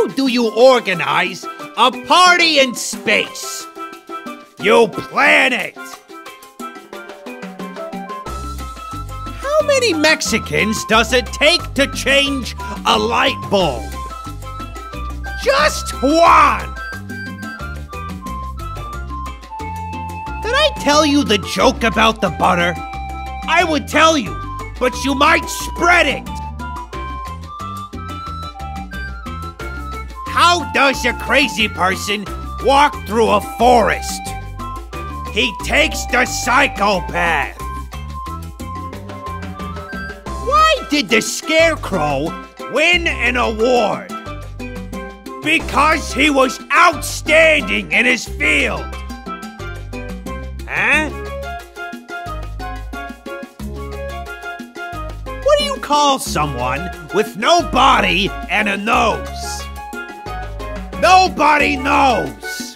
How do you organize a party in space? You plan it! How many Mexicans does it take to change a light bulb? Just one! Did I tell you the joke about the butter? I would tell you, but you might spread it! How does a crazy person walk through a forest? He takes the psychopath! Why did the Scarecrow win an award? Because he was outstanding in his field! Huh? What do you call someone with no body and a nose? Nobody knows!